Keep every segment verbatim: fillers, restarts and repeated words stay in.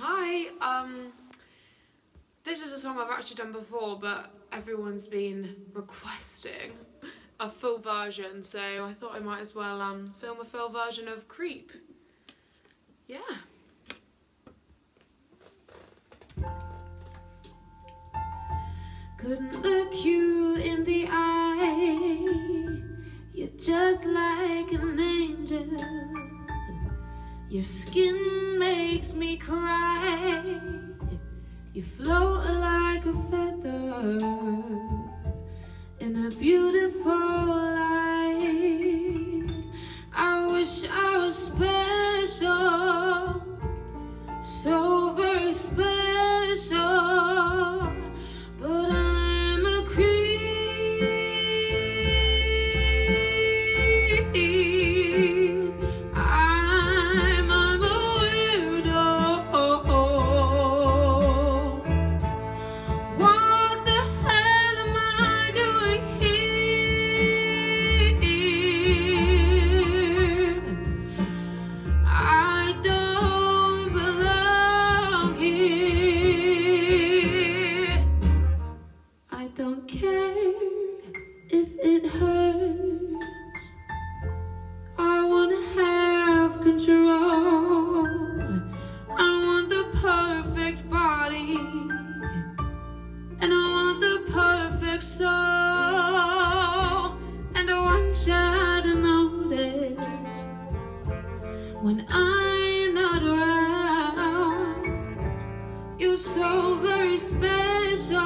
Hi, um, this is a song I've actually done before, but everyone's been requesting a full version, so I thought I might as well um, film a full version of Creep. Yeah. Couldn't look you in the eye, you're just like an angel. Your skin makes me cry, you float like a feather in a beautiful light. I wish I was special, so very special, but I'm a creep. I'm, I'm a weirdo. What the hell am I doing here? I don't belong here. I don't care if it hurts. I wanna have control. I want the perfect body, and I want the perfect soul. And I want you to notice when I'm not around, you're so very special.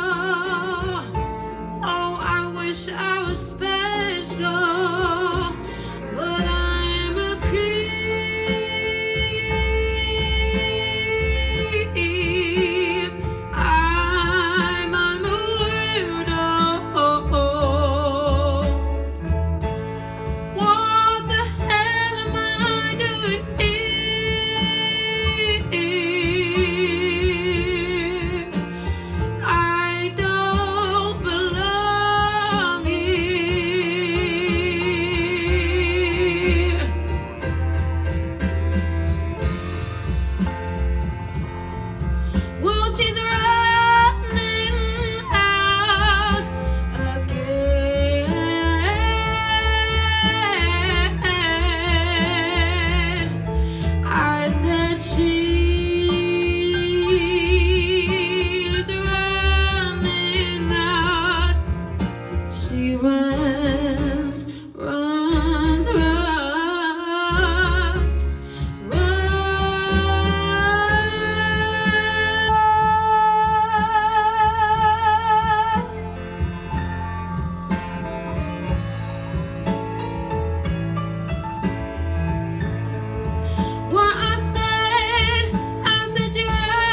Oh, I wish I was special, but I'm a creep. I'm, I'm a weirdo. What the hell am I doing here? I don't belong here. Well, she's running out again. I said she's running out. She runs, runs, runs, runs. What I said, I said you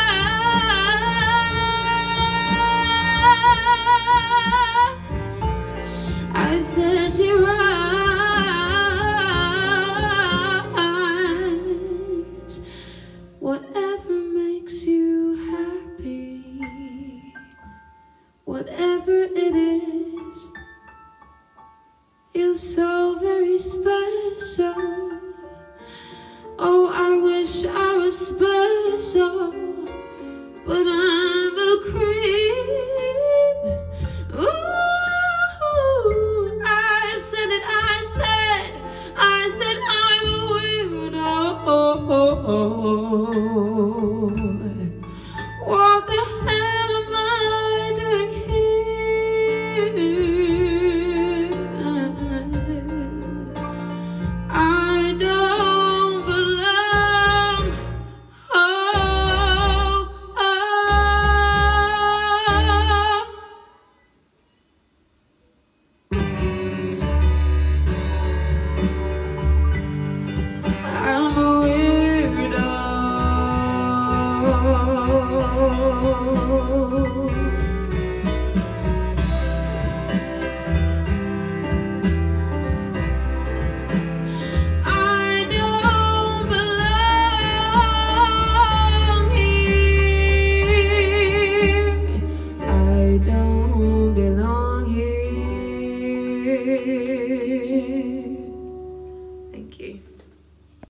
runs. I said she runs. Whatever.